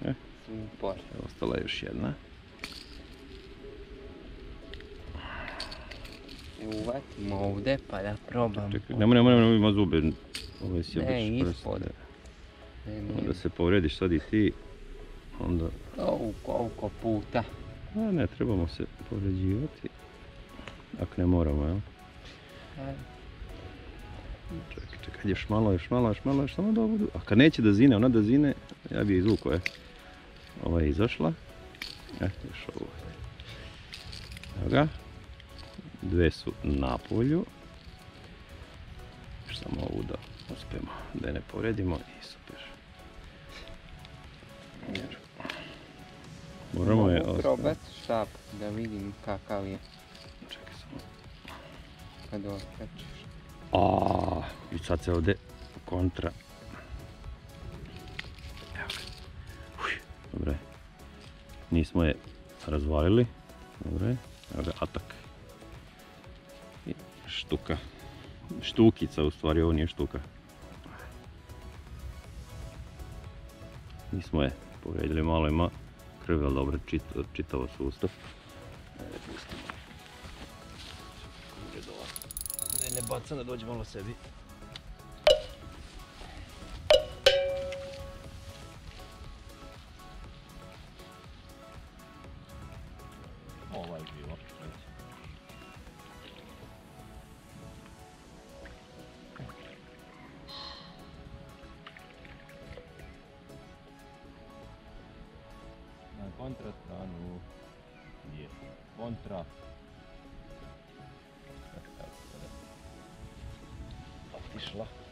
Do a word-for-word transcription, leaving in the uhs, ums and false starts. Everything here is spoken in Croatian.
E? Super. Ostala je još jedna. Uvatimo ovdje pa da probam. Čekaj, nemoj, nemoj, nemoj, ima zube. Ovo je Ne, sjebiš prst. ispod. Ne, ne. Onda se povrediš sad i ti. Onda... O, koliko puta. A, ne, trebamo se povređivati. Ako ne moramo, jel? E, Čekaj, čekaj, još malo, još malo, još malo, još samo da budu. A kad neće da zine, ona da zine, ja bi je izvukao, je. Ova je izašla. E, još ovo. Evo ga. Dve su na polju. Još samo ovu da uspijemo, da je ne povredimo i super. Moramo je mogu ostaviti. probat štap da vidim kakav je Čekaj samo. kad otkačiš. A, i sad se ovdje kontra. Evo ga. Uj, dobro je. Nismo je razvalili. Dobro je. Evo ga, atak. I štuka. Štukica, u stvari, ovo nije štuka. Nismo je povrijedili, malo ima krvi, ali dobro, čit, čitavo sustav. Ajde, pustimo. Da je ne bacam, da dođe malo sebi. Ovaj je bilo. Na kontra stranu je kontra. Otišla.